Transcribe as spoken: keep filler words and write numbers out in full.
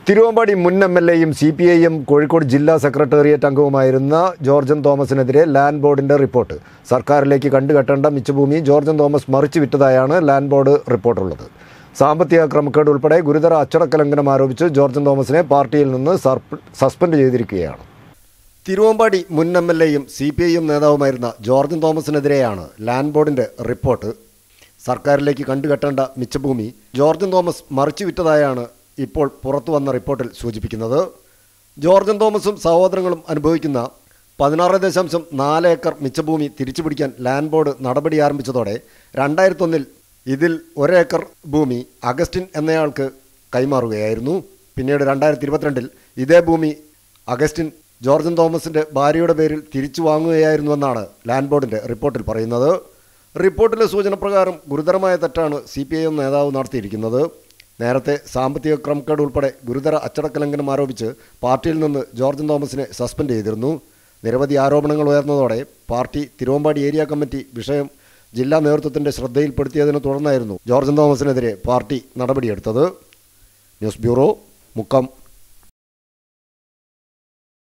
തിരുവമ്പാടി മുൻ M L എയും C P I M Kozhikode ജില്ലാ സെക്രട്ടേറിയറ്റ് അംഗവുമായിരുന്ന ജോർജൻ തോമസിനെതിരെ ലാൻഡ് ബോർഡിന്റെ റിപ്പോർട്ട്. സർക്കാരിലേക്ക് കണ്ടുകെട്ടേണ്ട മിച്ചഭൂമി ജോർജൻ തോമസ് മറിച്ചു വിറ്റതായാണ് ലാൻഡ് ബോർഡ് റിപ്പോർട്ടുള്ളത്. സാമ്പത്തിക ക്രമക്കേട് ഉൾപ്പെടെ ഗുരുതര അച്ചടക്ക ലംഘനം ആരോപിച്ച് ജോർജൻ തോമസിനെ പാർട്ടിയിൽ നിന്ന് സസ്പെൻഡ് ചെയ്തിരിക്കുകയാണ്. തിരുവമ്പാടി മുൻ എം എൽ എയും സി പി ഐ എം നേതാവുമായിരുന്ന ജോർജൻ തോമസിനെതിരെയാണ് ലാൻഡ് ബോർഡിന്റെ റിപ്പോർട്ട്. സർക്കാരിലേക്ക് കണ്ടുകെട്ടേണ്ട മിച്ചഭൂമി ജോർജൻ തോമസ് മറിച്ചു വിറ്റതായാണ് ഇപ്പോൾ പുറത്തു വന്ന റിപ്പോർട്ടിൽ സൂചിപ്പിക്കുന്നത്. ജോർജൻ തോമസും സഹോദരങ്ങളും അനുഭവിക്കുന്ന പതിനാറ് ദശാംശം നാല് ഏക്കർ മിച്ചഭൂമി തിരിച്ചുപിടിക്കാൻ ലാൻഡ് ബോർഡ് നടപടി ആരംഭിച്ചതോടെ രണ്ടായിരത്തൊന്നിൽ ഇതിൽ ഒരേക്കർ ഭൂമി അഗസ്റ്റിൻ എന്നയാൾക്ക് കൈമാറുകയായിരുന്നു. പിന്നീട് രണ്ടായിരത്തി ഇരുപത്തിരണ്ടിൽ ഇതേ ഭൂമി അഗസ്റ്റിൻ ജോർജൻ തോമസിൻ്റെ ഭാര്യയുടെ പേരിൽ തിരിച്ചു വാങ്ങുകയായിരുന്നുവെന്നാണ് ലാൻഡ് ബോർഡിൻ്റെ റിപ്പോർട്ടിൽ പറയുന്നത്. റിപ്പോർട്ടിലെ സൂചന പ്രകാരം ഗുരുതരമായ തെറ്റാണ് സി പി ഐ എം നേതാവ് നടത്തിയിരിക്കുന്നത്. നേരത്തെ സാമ്പത്തിക ക്രമക്കേട് ഉൾപ്പെടെ ഗുരുതര അച്ചടക്ക ലംഘനം ആരോപിച്ച് പാർട്ടിയിൽ നിന്ന് ജോർജൻ തോമസിനെ സസ്പെൻഡ് ചെയ്തിരുന്നു. നിരവധി ആരോപണങ്ങൾ ഉയർന്നതോടെ പാർട്ടി തിരുവമ്പാടി ഏരിയ കമ്മിറ്റി വിഷയം ജില്ലാ നേതൃത്വത്തിൻ്റെ ശ്രദ്ധയിൽപ്പെടുത്തിയതിനെ തുടർന്നായിരുന്നു ജോർജൻ തോമസിനെതിരെ പാർട്ടി നടപടിയെടുത്തത്. News bureau, Mukkam.